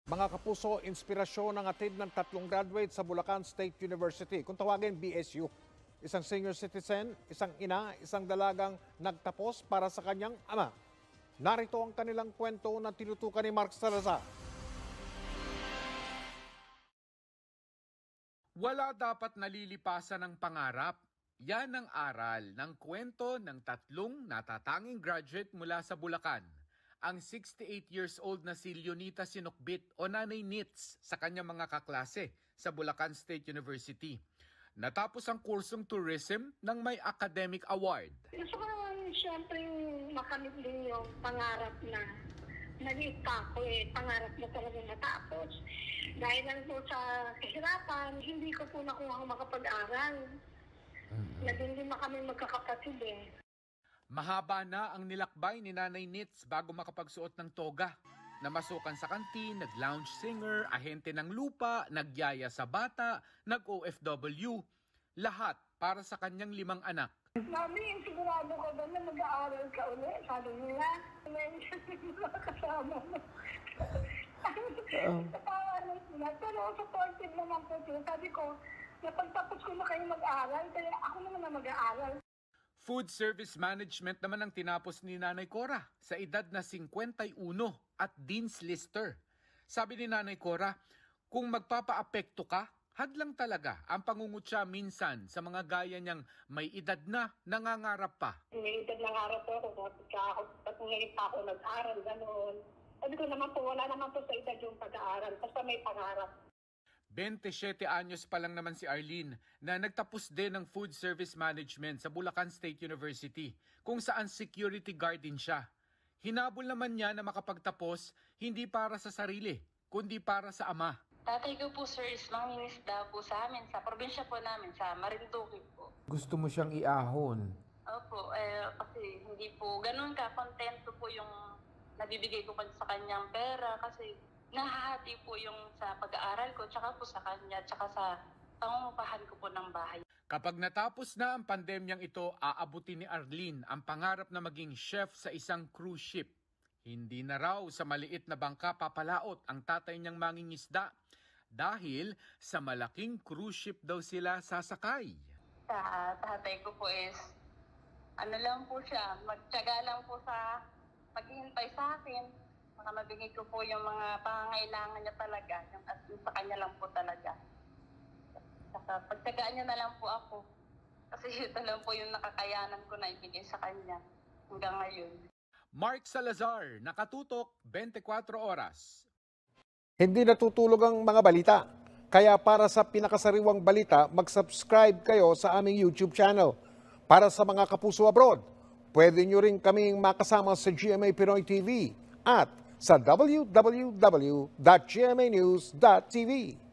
Mga kapuso, inspirasyon ng atid ng 3 graduate sa Bulacan State University. Kung tawagin, BSU. Isang senior citizen, isang ina, isang dalagang nagtapos para sa kanyang ama. Narito ang kanilang kwento na tinutukan ni Mark Salazar. Wala dapat nalilipasan ng pangarap. Yan ang aral ng kwento ng 3 natatanging graduate mula sa Bulacan. Ang 68 years old na si Leonita Sinukbit o Nanay Nits sa kanyang mga kaklase sa Bulacan State University. Natapos ang kursong tourism ng may academic award. Gusto ko naman siyempre makamit din yung pangarap na maliit pa ako pangarap na talaga matapos. Dahil lang po sa kahirapan, hindi ko po nakuha makapag-aral. Naging din na kami magkakapatid Mahaba na ang nilakbay ni Nanay Nits bago makapagsuot ng toga. Namasukan sa kantin, nag-lounge singer, ahente ng lupa, nagyaya sa bata, nag-OFW. Lahat para sa kanyang 5 anak. Mami, sigurado ka ba na mag-aaral ka ulit? Sabi nila, may kasama mo. Pero supportive naman po sila. Sabi ko, napagtapos ko na kayo mag-aaral, kaya ako naman na mag-aaral. Food Service Management naman ang tinapos ni Nanay Cora sa edad na 51 at Dean's Lister. Sabi ni Nanay Cora, kung magpapaapekto ka, hadlang talaga ang pangungutya minsan sa mga gaya niyang may edad na nangangarap pa. May edad nangarap po ako, at ngayon pa ako nag-aaral, gano'n. Sabi ko naman po, wala naman po sa edad yung pag-aaral, basta may pangarap. 27 anyos pa lang naman si Arlene na nagtapos din ng Food Service Management sa Bulacan State University kung saan security guard din siya. Hinabol naman niya na makapagtapos hindi para sa sarili kundi para sa ama. Tatay ko po sir is mangingisda po sa amin, sa probinsya po namin, sa Marinduque po. Gusto mo siyang iahon? Opo, kasi hindi po ganun ka-kontento po yung nabibigay ko pa sa kanyang pera kasi nahahati po yung sa pag-aaral ko, tsaka po sa kanya, tsaka sa pangungupahan ko po ng bahay. Kapag natapos na ang pandemyang ito, aabutin ni Arlene ang pangarap na maging chef sa isang cruise ship. Hindi na raw sa maliit na bangka papalaot ang tatay niyang mangingisda dahil sa malaking cruise ship daw sila sasakay. Sa tatay ko po is, ano lang po siya, magtiyaga lang po sa paghihintay sa akin. Mga mabigay ko po yung mga pangangailangan niya talaga, yung sa kanya lang po talaga. Saka pagtyagaan niya na lang po ako. Kasi ito lang po yung nakakayanan ko na ibigay sa kanya hanggang ngayon. Mark Salazar, Nakatutok, 24 Oras. Hindi natutulog ang mga balita. Kaya para sa pinakasariwang balita, mag-subscribe kayo sa aming YouTube channel. Para sa mga kapuso abroad, pwede nyo rin kaming makasama sa GMA Pinoy TV at sa www.gmanews.tv.